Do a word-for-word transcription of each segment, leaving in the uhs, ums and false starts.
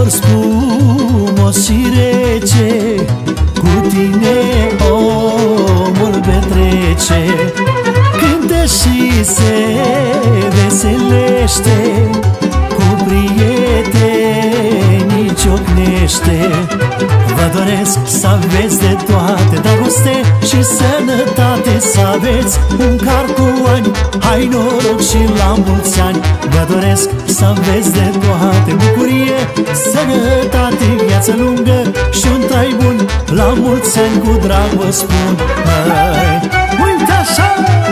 flori spumos și rece, cu tine omul petrece. Cântă și se veselește, cu prietenii ciocnește. Vă doresc să aveți de toate, dragoste și sănătate, să aveți un car cu ani, hai noroc și la mulți ani. Vă doresc să aveți de toate, bucurie, sănătate, viață lungă și un trai bun, la mulți ani cu drag vă spun. Hai, uite așa!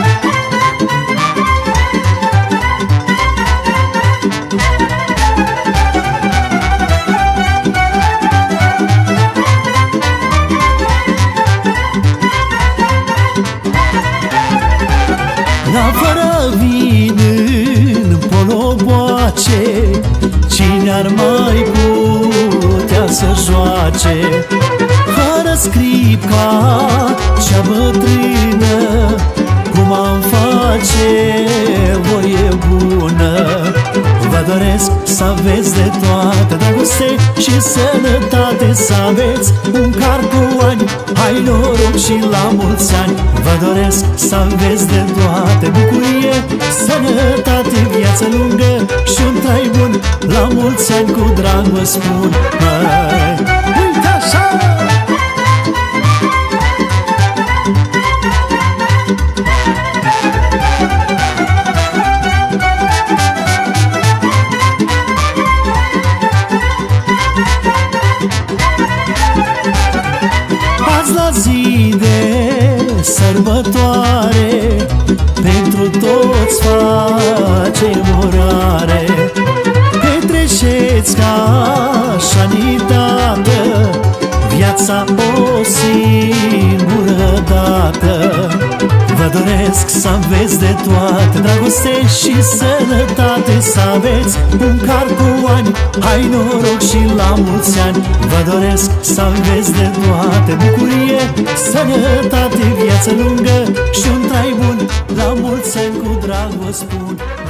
La fără vin în poloboace, cine ar mai putea să joace? Fără scripca cea bătrână, cum am face voie bună. Vă doresc să aveți de toate, dragoste și sănătate, să aveți un car cu ani, hai noroc și la mulți ani. Vă doresc să aveți de toate, bucurie, sănătate, viață lungă și un trai bun, la mulți ani cu drag vă spun. Hai, uite așa! Azi la zi de sărbătoare, pentru toți facem orare. Petreceți ca șanitată, viața o singură dată. Vă doresc să aveți de toate, dragoste și sănătate, să aveți un car cu ani, hai noroc și la mulți ani. Vă doresc să aveți de toate, bucurie, sănătate, viață lungă și un trai bun, la mulți ani cu drag vă spun.